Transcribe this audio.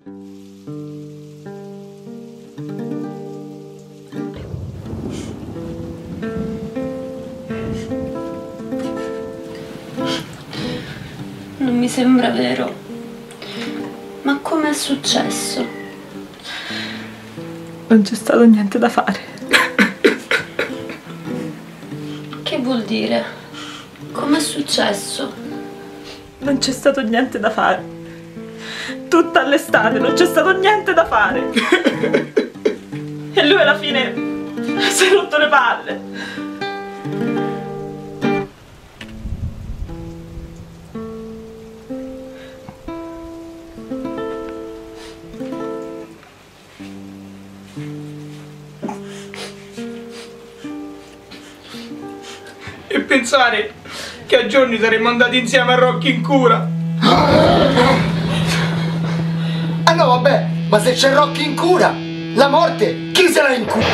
Non mi sembra vero. Ma com'è successo? Non c'è stato niente da fare. Che vuol dire? Com'è successo? Non c'è stato niente da fare. Tutta l'estate non c'è stato niente da fare. E lui alla fine si è rotto le palle. E pensare che a giorni saremmo andati insieme a Rocky in cura. Ah no, vabbè, ma se c'è Rocky in cura, la morte chi se la incura?